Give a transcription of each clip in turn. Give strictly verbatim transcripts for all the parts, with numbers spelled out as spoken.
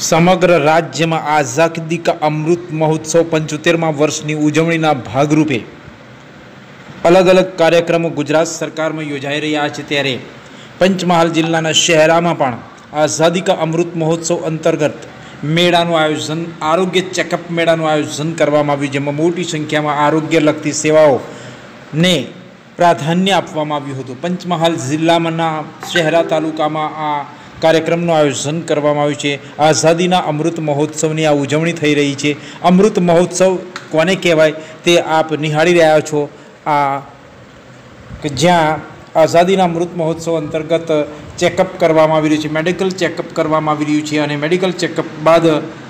સમગ્ર રાજ્યમાં આઝાદી કા અમૃત મહોત્સવ પંચોતેરમાં વર્ષની ઉજવણીના ભાગરૂપે અલગ અલગ કાર્યક્રમો ગુજરાત સરકારમાં યોજાઈ રહ્યા છે। ત્યારે પંચમહાલ જિલ્લાના શહેરામાં પણ આઝાદી કા અમૃત મહોત્સવ અંતર્ગત મેળાનું આયોજન આરોગ્ય ચેકઅપ મેળાનું આયોજન કરવામાં આવ્યું, જેમાં મોટી સંખ્યામાં આરોગ્ય લગતી સેવાઓને પ્રાધાન્ય આપવામાં આવ્યું હતું। પંચમહાલ જિલ્લામાંના શહેરા તાલુકામાં આ કાર્યક્રમનું આયોજન કરવામાં આવ્યું છે। આઝાદીના અમૃત મહોત્સવની આ ઉજવણી થઈ રહી છે। અમૃત મહોત્સવ કોને કહેવાય તે આપ નિહાળી રહ્યા છો। આ કે જ્યાં આઝાદીના અમૃત મહોત્સવ અંતર્ગત ચેકઅપ કરવામાં આવી રહ્યું છે, મેડિકલ ચેકઅપ કરવામાં આવી રહ્યું છે અને મેડિકલ ચેકઅપ બાદ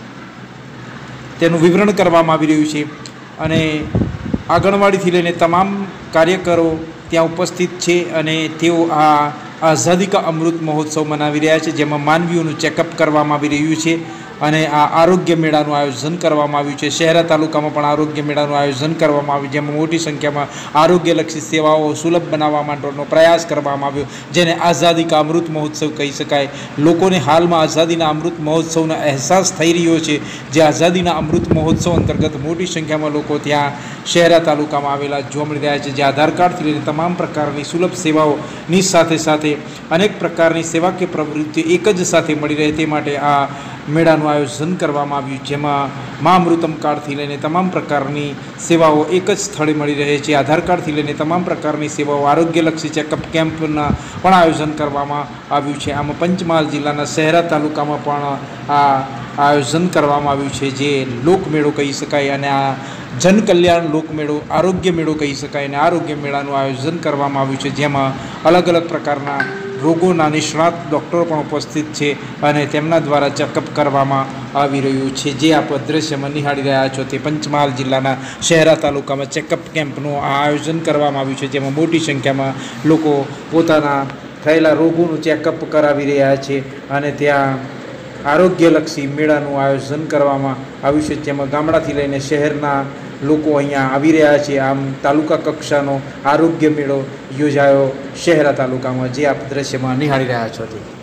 તેનું વિવરણ કરવામાં આવી રહ્યું છે અને આંગણવાડીથી લઈને તમામ કાર્યકરો ત્યાં ઉપસ્થિત છે અને તેઓ આ આઝાદી કા અમૃત મહોત્સવ મનાવી રહ્યા છે, જેમાં માનવીઓનું ચેકઅપ કરવામાં આવી રહ્યું છે અને આ આરોગ્ય મેળાનું આયોજન કરવામાં આવ્યું છે। શહેરા તાલુકામાં પણ આરોગ્ય મેળાનું આયોજન કરવામાં આવ્યું, જેમાં મોટી સંખ્યામાં આરોગ્યલક્ષી સેવાઓ સુલભ બનાવવા માટેનો પ્રયાસ કરવામાં આવ્યો, જેને આઝાદી કા અમૃત મહોત્સવ કહી શકાય। લોકોને હાલમાં આઝાદીના અમૃત મહોત્સવનો અહેસાસ થઈ રહ્યો છે, જે આઝાદીના અમૃત મહોત્સવ અંતર્ગત મોટી સંખ્યામાં લોકો ત્યાં શહેરા તાલુકામાં આવેલા જોવા મળી રહ્યા છે, જે આધાર કાર્ડથી લઈને તમામ પ્રકારની સુલભ સેવાઓની સાથે સાથે અનેક પ્રકારની સેવાકીય પ્રવૃત્તિઓ એક જ સાથે મળી રહે તે માટે આ મેળાનું આયોજન કરવામાં આવ્યું, જેમાં મા અમૃતમ કાર્ડથી લઈને તમામ પ્રકારની સેવાઓ એક જ સ્થળે મળી રહે છે। આધાર કાર્ડથી લઈને તમામ પ્રકારની સેવાઓ આરોગ્યલક્ષી ચેકઅપ કેમ્પના પણ આયોજન કરવામાં આવ્યું છે। આમાં પંચમહાલ જિલ્લાના શહેરા તાલુકામાં પણ આ આયોજન કરવામાં આવ્યું છે, જે લોકમેળો કહી શકાય અને આ જનકલ્યાણ લોકમેળો આરોગ્ય મેળો કહી શકાય અને આરોગ્ય મેળાનું આયોજન કરવામાં આવ્યું છે, જેમાં અલગ અલગ પ્રકારના રોગોના નિષ્ણાત ડૉક્ટરો પણ ઉપસ્થિત છે અને તેમના દ્વારા ચેકઅપ કરવામાં આવી રહ્યું છે। જે આપ દ્રશ્યમાં નિહાળી રહ્યા છો તે પંચમહાલ જિલ્લાના શહેરા તાલુકામાં ચેકઅપ કેમ્પનું આ આયોજન કરવામાં આવ્યું છે, જેમાં મોટી સંખ્યામાં લોકો પોતાના થયેલા રોગોનું ચેકઅપ કરાવી રહ્યા છે અને ત્યાં આરોગ્યલક્ષી મેળાનું આયોજન કરવામાં આવ્યું છે, જેમાં ગામડાથી લઈને શહેરના લોકો અહીંયા આવી રહ્યા છે। આમ તાલુકા કક્ષાનો આરોગ્ય મેળો યોજાયો શહેરા તાલુકામાં, જે આપ દ્રશ્યમાં નિહાળી રહ્યા છો તે